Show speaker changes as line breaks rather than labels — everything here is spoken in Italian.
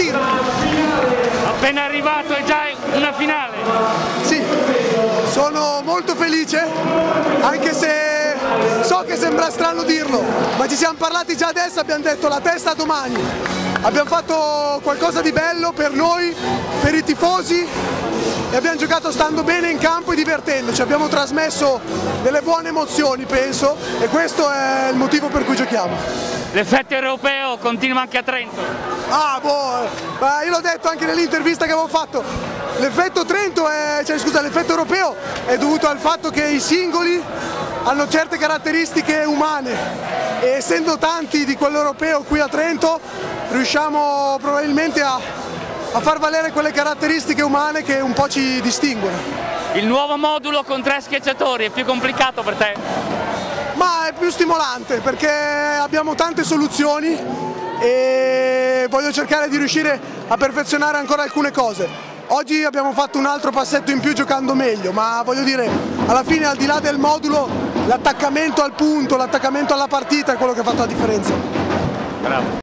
divertirti.
Appena arrivato è già una finale.
Sì, sono molto felice, anche se so che sembra strano dirlo, ma ci siamo parlati già adesso, abbiamo detto la testa domani. Abbiamo fatto qualcosa di bello per noi, per i tifosi e abbiamo giocato stando bene in campo e divertendoci. Abbiamo trasmesso delle buone emozioni, penso, e questo è il motivo per cui giochiamo.
L'effetto europeo continua anche a Trento.
Ah, io l'ho detto anche nell'intervista che avevo fatto. L'effetto Trento l'effetto europeo è dovuto al fatto che i singoli hanno certe caratteristiche umane e essendo tanti di quello europeo qui a Trento riusciamo probabilmente a far valere quelle caratteristiche umane che un po' ci distinguono.
Il nuovo modulo con 3 schiacciatori è più complicato per te?
Ma è più stimolante perché abbiamo tante soluzioni e voglio cercare di riuscire a perfezionare ancora alcune cose. Oggi abbiamo fatto un altro passetto in più giocando meglio, ma voglio dire, alla fine al di là del modulo, l'attaccamento al punto, l'attaccamento alla partita è quello che ha fatto la differenza.
Bravo.